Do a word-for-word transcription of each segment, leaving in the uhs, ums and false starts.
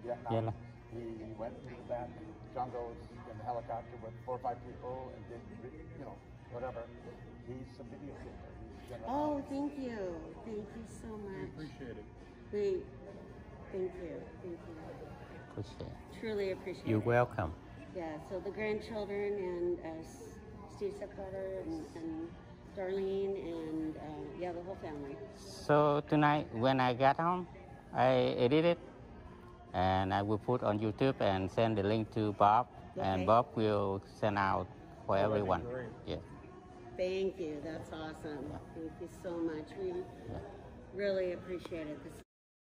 Vietnam. Yeah. He went into that jungles in a helicopter with four or five people and did, you know, whatever. He's a videotaper. He's gonna, Oh, thank you. Thank you so much. We appreciate it. We, thank you. Thank you. Appreciate. Truly appreciate You're it. welcome. Yeah, so the grandchildren and uh, Steve's stepdaughter and, and Darlene and uh, yeah, the whole family. So tonight when I get home, I edit it and I will put on YouTube and send the link to Bob, Okay. and Bob will send out for Oh, that'd be everyone. great. Yeah. Thank you. That's awesome. Yeah. Thank you so much. We Yeah. really appreciate it. This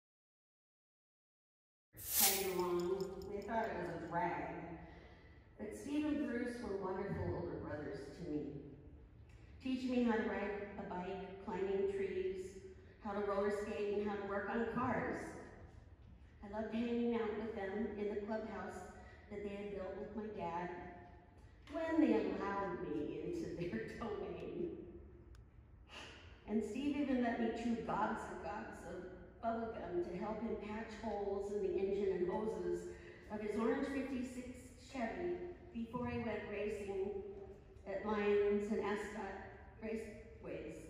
tagging along. We thought it was a drag, but Steve and Bruce were wonderful older brothers to me. Teach me how to ride a bike, climbing trees, how to roller skate, and how to work on cars. I loved hanging out with them in the clubhouse that they had built with my dad when they allowed me into their domain. And Steve even let me chew gobs and gobs of bubble gum to help him patch holes in the engine and hoses of his orange fifty-six Chevy before he went racing at Lions and Ascot raceways.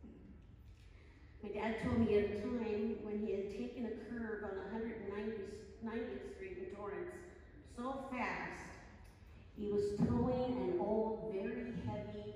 My dad told me at a time when he had taken a curve on one hundred ninetieth Street in Torrance so fast, he was towing an old, very heavy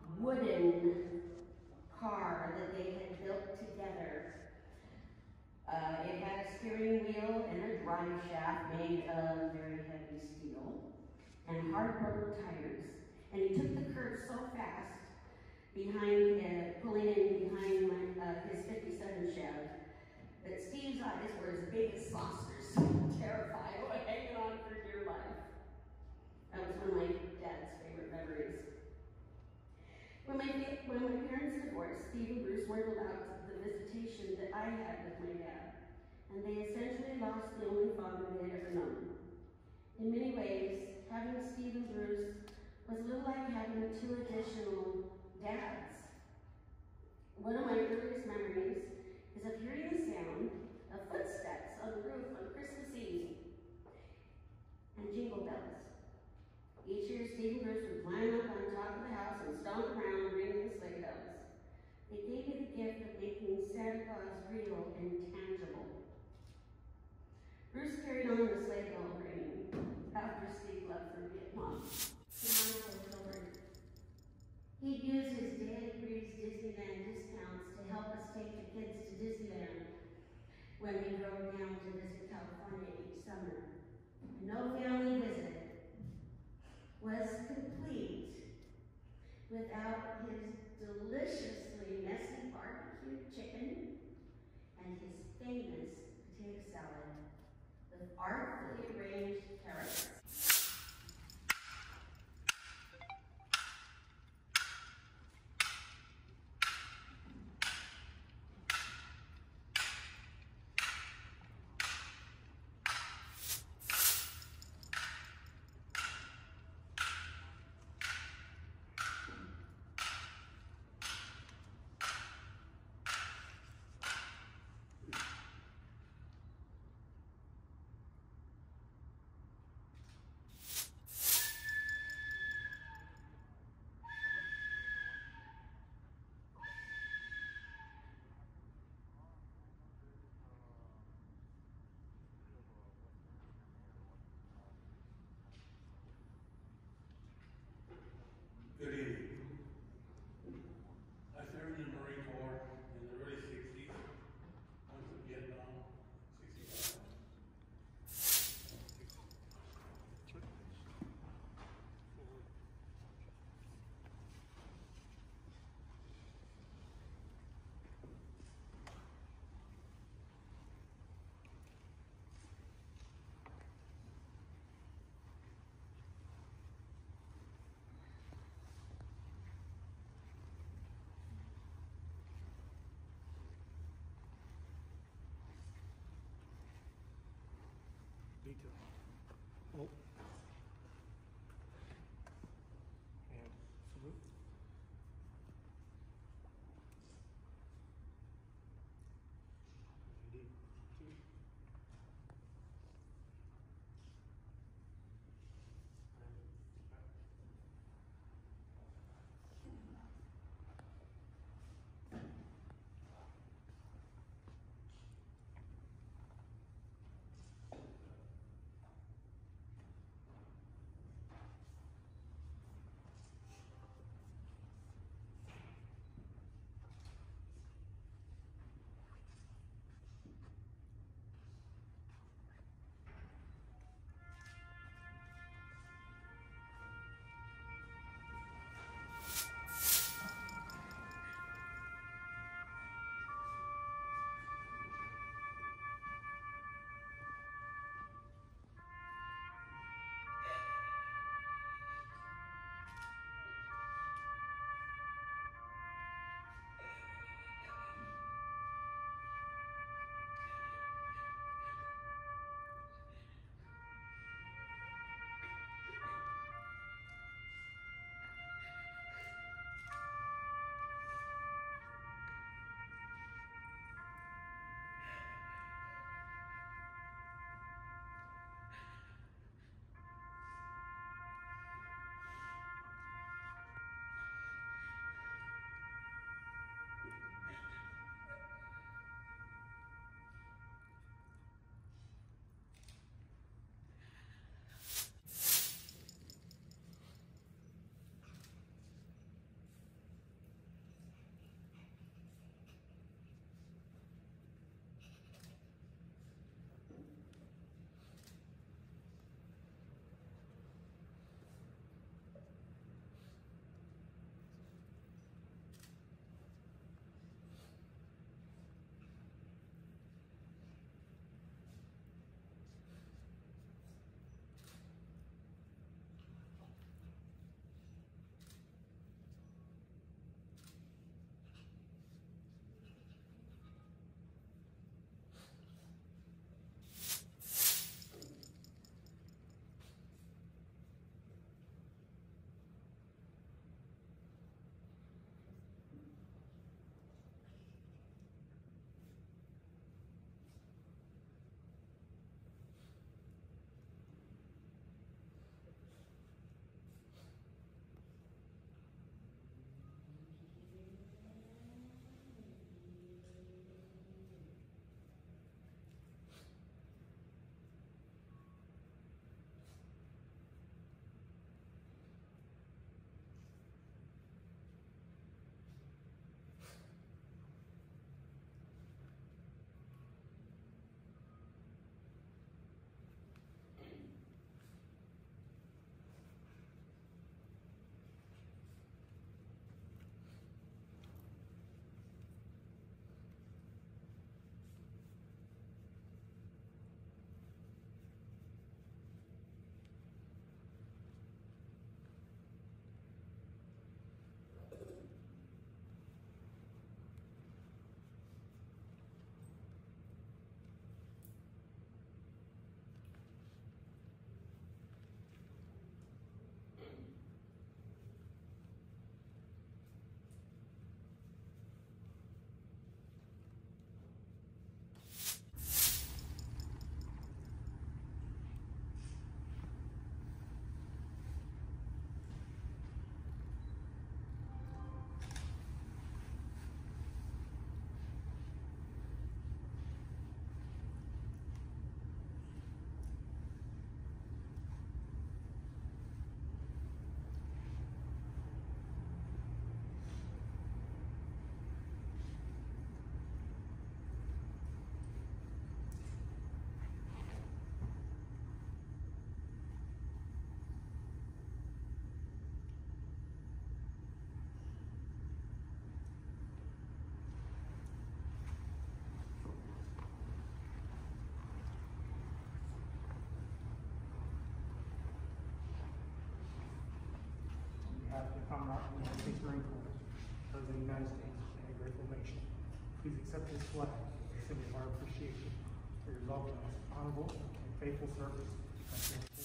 wooden car that they had built together. Uh, it had a steering wheel and a drive shaft made of very heavy steel and hard rubber tires. And he took the curve so fast, behind, uh, pulling in behind my, uh, his fifty-seven Chev, that Steve's eyes were as big as saucers, terrified, hanging on for dear life. That was one of my dad's favorite memories. When my, when my parents divorced, Steve and Bruce weren't allowed the visitation that I had with my dad, and they essentially lost the only father they had ever known. In many ways, having Steve and Bruce was a little like having two additional dads. One of my earliest memories is of hearing the sound of footsteps on the roof on Christmas Eve and jingle bells. Each year, Steve and Bruce would climb up on top of the house and stomp around ringing the sleigh bells. They gave me the gift of making Santa Claus real and tangible. Bruce carried on the sleigh bell ringing after Steve left for Vietnam. He'd use his Daily Breeze Disneyland discounts to help us take the kids to Disneyland when we drove down to visit California each summer. No family visit was complete without his deliciously messy barbecue chicken and his famous potato salad with artfully arranged carrots. Good evening. I served in the Marine Corps in the early sixties. I went to Vietnam, sixty-five. Detail. Oh. And salute. Ready. Two. Marine Corps of the United States and a grateful nation. Please accept this flag as a symbol of our appreciation for your love and honorable and faithful service. Thank you.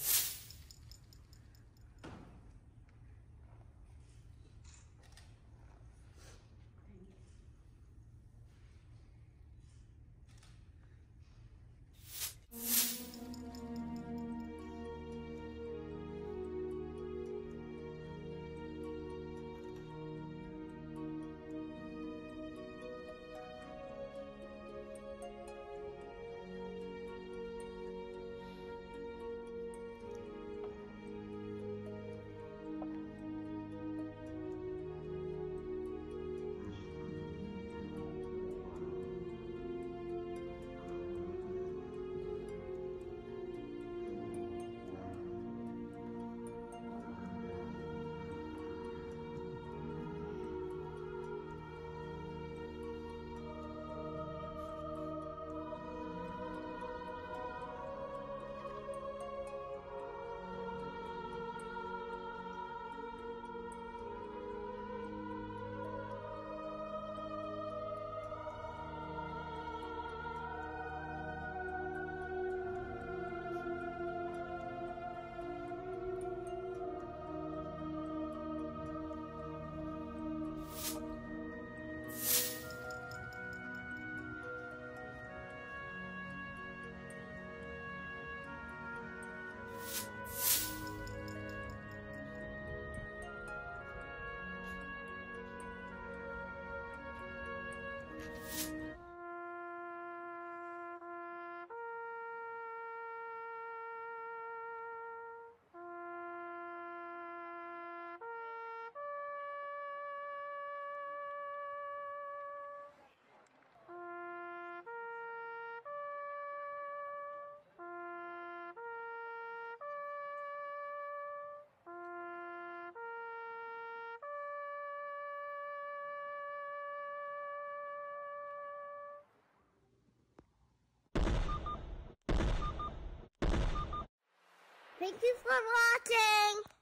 Thank you for watching!